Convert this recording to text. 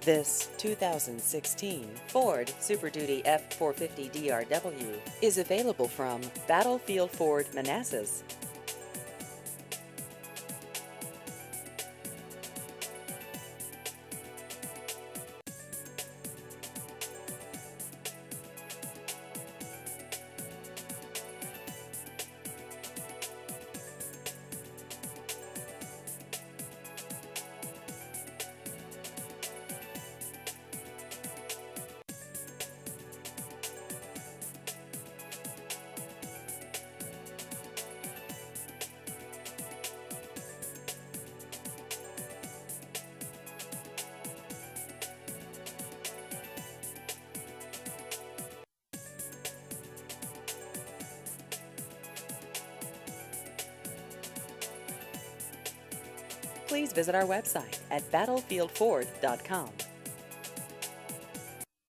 This 2016 Ford Super Duty F450 DRW is available from Battlefield Ford Manassas. Please visit our website at battlefieldford.com.